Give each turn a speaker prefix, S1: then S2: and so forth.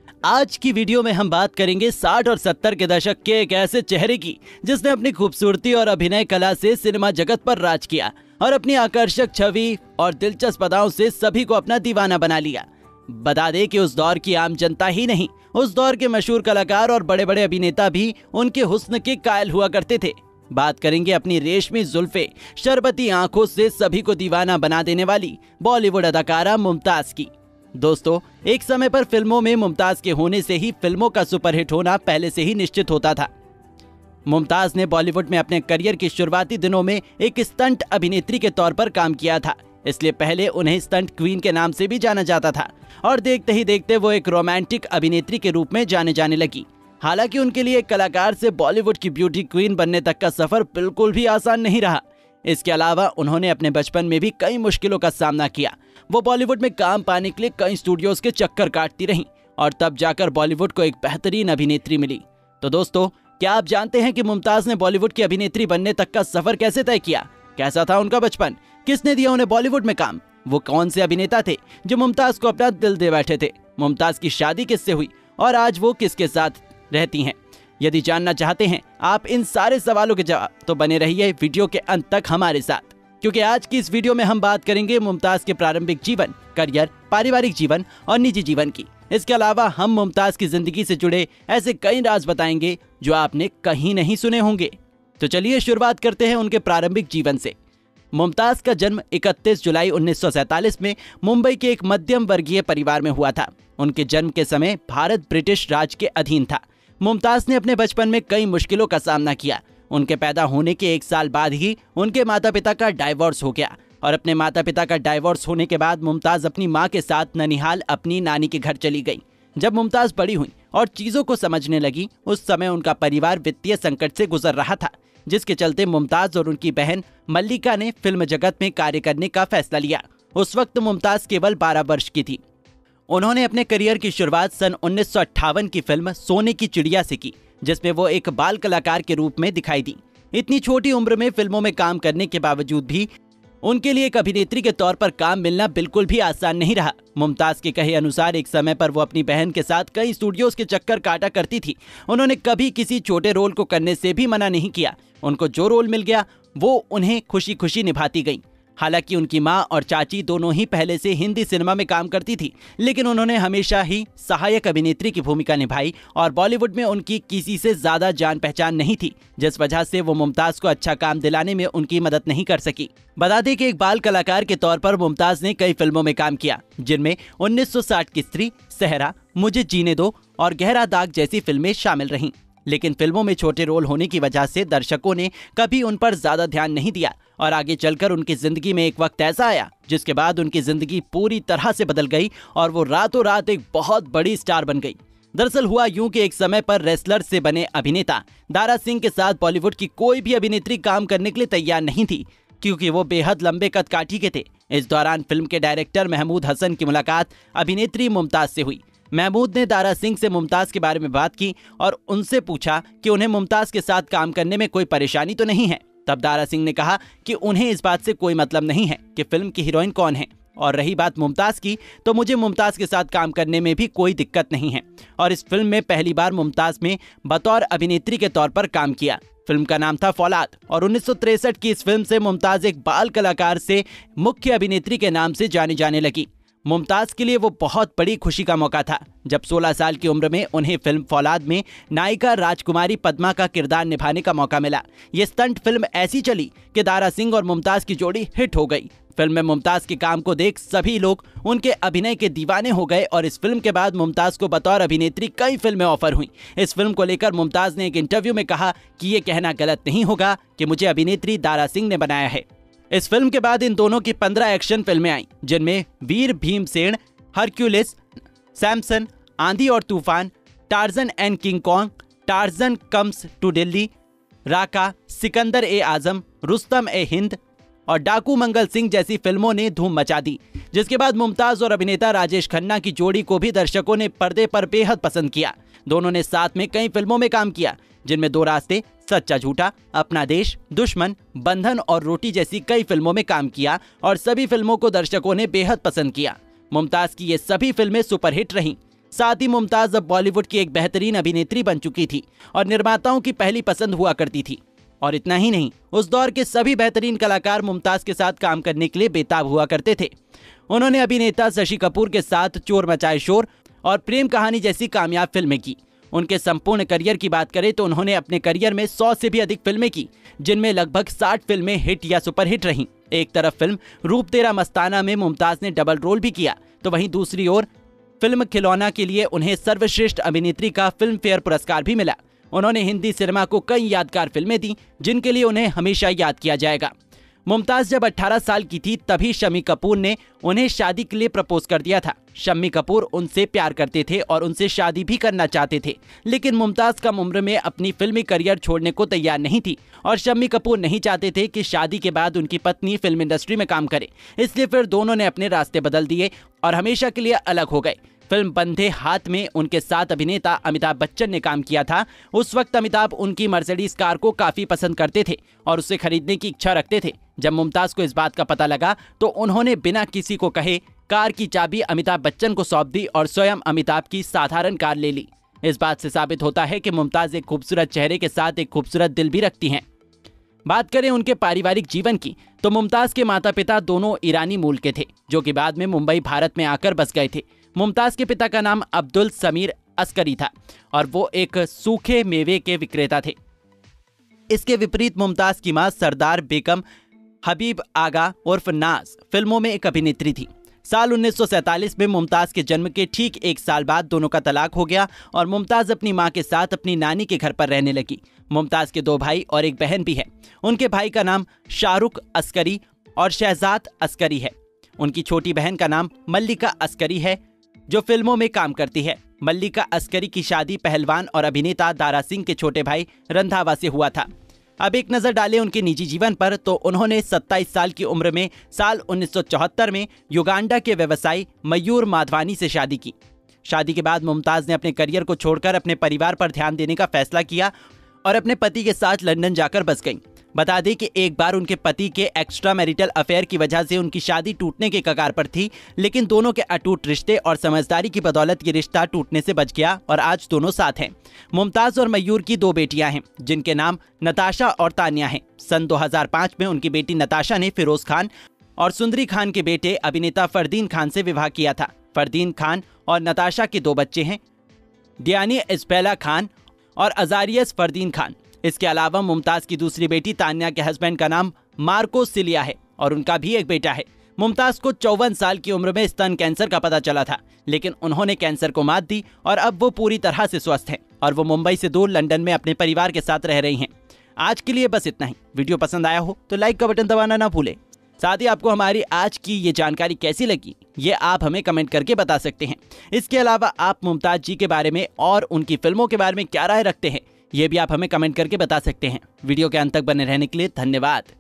S1: आज की वीडियो में हम बात करेंगे 60 और 70 के दशक के एक ऐसे चेहरे की जिसने अपनी खूबसूरती और अभिनय कला से सिनेमा जगत पर राज किया और अपनी आकर्षक छवि और दिलचस्प अदाओं से सभी को अपना दीवाना बना लिया। बता दें कि उस दौर की आम जनता ही नहीं, उस दौर के मशहूर कलाकार और बड़े बड़े अभिनेता भी उनके हुस्न के कायल हुआ करते थे। बात करेंगे अपनी रेशमी जुल्फे, शरबती आंखों से सभी को दीवाना बना देने वाली बॉलीवुड अदाकारा मुमताज की। दोस्तों, एक समय पर फिल्मों में मुमताज के होने से ही फिल्मों का सुपरहिट होना पहले से ही निश्चित होता था। मुमताज ने बॉलीवुड में अपने करियर के शुरुआती दिनों में एक स्टंट अभिनेत्री के तौर पर काम किया था, इसलिए पहले उन्हें स्टंट क्वीन के नाम से भी जाना जाता था और देखते ही देखते वो एक रोमांटिक अभिनेत्री के रूप में जाने जाने लगी। हालांकि उनके लिए एक कलाकार से बॉलीवुड की ब्यूटी क्वीन बनने तक का सफर बिल्कुल भी आसान नहीं रहा। इसके अलावा उन्होंने अपने बचपन में भी कई मुश्किलों का सामना किया। वो बॉलीवुड में काम पाने के लिए कई स्टूडियोज के चक्कर काटती रहीं और तब जाकर बॉलीवुड को एक बेहतरीन अभिनेत्री मिली। तो दोस्तों, क्या आप जानते हैं कि मुमताज ने बॉलीवुड की अभिनेत्री बनने तक का सफर कैसे तय किया? कैसा था उनका बचपन? किसने दिया उन्हें बॉलीवुड में काम? वो कौन से अभिनेता थे जो मुमताज को अपना दिल दे बैठे थे? मुमताज की शादी किससे हुई और आज वो किसके साथ रहती हैं? यदि जानना चाहते हैं आप इन सारे सवालों के जवाब, तो बने रहिए वीडियो के अंत तक हमारे साथ, क्योंकि आज की इस वीडियो में हम बात करेंगे मुमताज के प्रारंभिक जीवन, करियर, पारिवारिक जीवन और निजी जीवन की। इसके अलावा हम मुमताज की जिंदगी से जुड़े ऐसे कई राज बताएंगे जो आपने कहीं नहीं सुने होंगे। तो चलिए शुरुआत करते हैं उनके प्रारंभिक जीवन से। मुमताज का जन्म 31 जुलाई 1947 में मुंबई के एक मध्यम वर्गीय परिवार में हुआ था। उनके जन्म के समय भारत ब्रिटिश राज के अधीन था। मुमताज ने अपने बचपन में कई मुश्किलों का सामना किया। उनके पैदा होने के 1 साल बाद ही उनके माता पिता का डाइवोर्स हो गया और अपने माता पिता का डाइवोर्स होने के बाद मुमताज अपनी मां के साथ ननिहाल अपनी नानी के घर चली गई। जब मुमताज बड़ी हुई और चीजों को समझने लगी, उस समय उनका परिवार वित्तीय संकट से गुजर रहा था, जिसके चलते मुमताज और उनकी बहन मल्लिका ने फिल्म जगत में कार्य करने का फैसला लिया। उस वक्त मुमताज केवल 12 वर्ष की थी। उन्होंने अपने करियर की शुरुआत सन 1958 की फिल्म सोने की चिड़िया से की, जिसमें वो एक बाल कलाकार के रूप में दिखाई दी। इतनी छोटी उम्र में फिल्मों में काम करने के बावजूद भी उनके लिए एक अभिनेत्री के तौर पर काम मिलना बिल्कुल भी आसान नहीं रहा। मुमताज के कहे अनुसार एक समय पर वो अपनी बहन के साथ कई स्टूडियोज के चक्कर काटा करती थी। उन्होंने कभी किसी छोटे रोल को करने से भी मना नहीं किया। उनको जो रोल मिल गया वो उन्हें खुशी खुशी निभाती गई। हालांकि उनकी मां और चाची दोनों ही पहले से हिंदी सिनेमा में काम करती थी, लेकिन उन्होंने हमेशा ही सहायक अभिनेत्री की भूमिका निभाई और बॉलीवुड में उनकी किसी से ज्यादा जान पहचान नहीं थी, जिस वजह से वो मुमताज को अच्छा काम दिलाने में उनकी मदद नहीं कर सकी। बता दें कि एक बाल कलाकार के तौर पर मुमताज ने कई फिल्मों में काम किया, जिनमें 1960 की स्त्री, सहरा, मुझे जीने दो और गहरा दाग जैसी फिल्में शामिल रहीं। लेकिन फिल्मों में छोटे रोल होने की वजह से दर्शकों ने कभी उन पर ज्यादा ध्यान नहीं दिया और आगे चलकर उनकी जिंदगी में एक वक्त ऐसा आया जिसके बाद उनकी जिंदगी पूरी तरह से बदल गई और वो रातों रात एक बहुत बड़ी स्टार बन गई। दरअसल हुआ यूं कि एक समय पर रेसलर से बने अभिनेता दारा सिंह के साथ बॉलीवुड की कोई भी अभिनेत्री काम करने के लिए तैयार नहीं थी, क्योंकि वो बेहद लंबे कद काठी के थे। इस दौरान फिल्म के डायरेक्टर महमूद हसन की मुलाकात अभिनेत्री मुमताज से हुई। महमूद ने दारा सिंह से मुमताज के बारे में बात की और उनसे पूछा कि उन्हें मुमताज के साथ काम करने में कोई परेशानी तो नहीं है। तब दारा सिंह ने कहा कि उन्हें इस बात से कोई मतलब नहीं है कि फिल्म की हीरोइन कौन है, और रही बात मुमताज की, तो मुझे मुमताज के साथ काम करने में भी कोई दिक्कत नहीं है। और इस फिल्म में पहली बार मुमताज में बतौर अभिनेत्री के तौर पर काम किया। फिल्म का नाम था फौलाद और 1963 की इस फिल्म से मुमताज एक बाल कलाकार से मुख्य अभिनेत्री के नाम से जानी जाने लगी। मुमताज के लिए वो बहुत बड़ी खुशी का मौका था जब 16 साल की उम्र में उन्हें फिल्म फौलाद में नायिका राजकुमारी पद्मा का किरदार निभाने का मौका मिला। ये स्टंट फिल्म ऐसी चली कि दारा सिंह और मुमताज की जोड़ी हिट हो गई। फिल्म में मुमताज के काम को देख सभी लोग उनके अभिनय के दीवाने हो गए और इस फिल्म के बाद मुमताज को बतौर अभिनेत्री कई फिल्में ऑफर हुई। इस फिल्म को लेकर मुमताज ने एक इंटरव्यू में कहा कि ये कहना गलत नहीं होगा कि मुझे अभिनेत्री दारा सिंह ने बनाया है। इस फिल्म के बाद इन दोनों की 15 एक्शन फिल्में आईं, जिनमें वीर Bhimsen, Hercules, Samson, Aandhi aur Toofan, Tarzan and King Kong, Tarzan comes to Delhi, Raka, Sikandar e Azam, Rustam e Hind और डाकू मंगल सिंह जैसी फिल्मों ने धूम मचा दी। जिसके बाद मुमताज और अभिनेता राजेश खन्ना की जोड़ी को भी दर्शकों ने पर्दे पर बेहद पसंद किया। दोनों ने साथ में कई फिल्मों में काम किया, जिनमें दो रास्ते, सच्चा झूठा, अपना देश, दुश्मन, बंधन और रोटी जैसी कई फिल्मों में काम किया और सभी फिल्मों को दर्शकों ने बेहद पसंद किया। मुमताज की ये सभी फिल्में सुपरहिट रहीं। साथ ही मुमताज अब बॉलीवुड की एक बेहतरीन अभिनेत्री बन चुकी थी और निर्माताओं की पहली पसंद हुआ करती थी। और इतना ही नहीं, उस दौर के सभी बेहतरीन कलाकार मुमताज के साथ काम करने के लिए बेताब हुआ करते थे। उन्होंने अभिनेता शशि कपूर के साथ चोर मचाए शोर और प्रेम कहानी जैसी कामयाब फिल्में की। उनके संपूर्ण करियर की बात करें तो उन्होंने अपने करियर में 100 से भी अधिक फिल्में की, जिनमें लगभग 60 फिल्में हिट या सुपरहिट रहीं। एक तरफ फिल्म रूप तेरा मस्ताना में मुमताज ने डबल रोल भी किया, तो वहीं दूसरी ओर फिल्म खिलौना के लिए उन्हें सर्वश्रेष्ठ अभिनेत्री का फिल्म फेयर पुरस्कार भी मिला। उन्होंने हिंदी सिनेमा को कई यादगार फिल्में दी, जिनके लिए उन्हें हमेशा याद किया जाएगा। मुमताज जब 18 साल की थी तभी शम्मी कपूर ने उन्हें शादी के लिए प्रपोज कर दिया था। शम्मी कपूर उनसे प्यार करते थे और उनसे शादी भी करना चाहते थे, लेकिन मुमताज कम उम्र में अपनी फिल्मी करियर छोड़ने को तैयार नहीं थी और शम्मी कपूर नहीं चाहते थे कि शादी के बाद उनकी पत्नी फिल्म इंडस्ट्री में काम करे। इसलिए फिर दोनों ने अपने रास्ते बदल दिए और हमेशा के लिए अलग हो गए। फिल्म बंधे हाथ में उनके साथ अभिनेता अमिताभ बच्चन ने काम किया था। उस वक्त अमिताभ उनकी मर्सिडीज कार को काफी पसंद करते थे और उसे खरीदने की इच्छा रखते थे। जब मुमताज को इस बात का पता लगा तो उन्होंने बिना किसी को कहे कार की चाबी अमिताभ बच्चन को सौंप दी और स्वयं अमिताभ की साधारण कार ले ली। इस बात से साबित होता है कि मुमताज एक खूबसूरत चेहरे के साथ एक खूबसूरत दिल भी रखती हैं। बात करें उनके पारिवारिक जीवन की तो मुमताज के माता पिता दोनों ईरानी मूल के थे, जो कि बाद में मुंबई भारत में आकर बस गए थे। मुमताज के पिता का नाम अब्दुल समीर अस्करी था और वो एक सूखे मेवे के विक्रेता थे। इसके विपरीत मुमताज की मां सरदार बेगम हबीब आगा उर्फ नाज फिल्मों में एक अभिनेत्री थी। साल 1947 में मुमताज के जन्म के ठीक 1 साल बाद दोनों का तलाक हो गया और मुमताज अपनी मां के साथ अपनी नानी के घर पर रहने लगी। मुमताज के 2 भाई और एक बहन भी है। उनके भाई का नाम शाहरुख अस्करी और शहजाद अस्करी है। उनकी छोटी बहन का नाम मल्लिका अस्करी है, जो फिल्मों में काम करती है। मल्लिका अस्करी की शादी पहलवान और अभिनेता दारा सिंह के छोटे भाई रंधावा से हुआ था। अब एक नजर डालें उनके निजी जीवन पर तो उन्होंने 27 साल की उम्र में साल 1974 में युगांडा के व्यवसायी मयूर माधवानी से शादी की। शादी के बाद मुमताज ने अपने करियर को छोड़कर अपने परिवार पर ध्यान देने का फैसला किया और अपने पति के साथ लंदन जाकर बस गईं। बता दें कि एक बार उनके पति के एक्स्ट्रा मैरिटल अफेयर की वजह से उनकी शादी टूटने के कगार पर थी, लेकिन दोनों के अटूट रिश्ते और समझदारी की बदौलत ये रिश्ता टूटने से बच गया और आज दोनों साथ हैं। मुमताज और मयूर की 2 बेटियां हैं, जिनके नाम नताशा और तानिया हैं। सन 2005 में उनकी बेटी नताशा ने फिरोज खान और सुंदरी खान के बेटे अभिनेता फरदीन खान से विवाह किया था। फरदीन खान और नताशा के 2 बच्चे हैं, डियानी इस्बेला खान और अजारियस फरदीन खान। इसके अलावा मुमताज की दूसरी बेटी तानिया के हस्बैंड का नाम मार्को सिलिया है और उनका भी एक बेटा है। मुमताज को 54 साल की उम्र में स्तन कैंसर का पता चला था, लेकिन उन्होंने कैंसर को मात दी और अब वो पूरी तरह से स्वस्थ हैं और वो मुंबई से दूर लंदन में अपने परिवार के साथ रह रही हैं। आज के लिए बस इतना ही। वीडियो पसंद आया हो तो लाइक का बटन दबाना ना भूलें। साथ ही आपको हमारी आज की ये जानकारी कैसी लगी ये आप हमें कमेंट करके बता सकते हैं। इसके अलावा आप मुमताज जी के बारे में और उनकी फिल्मों के बारे में क्या राय रखते हैं ये भी आप हमें कमेंट करके बता सकते हैं। वीडियो के अंत तक बने रहने के लिए धन्यवाद।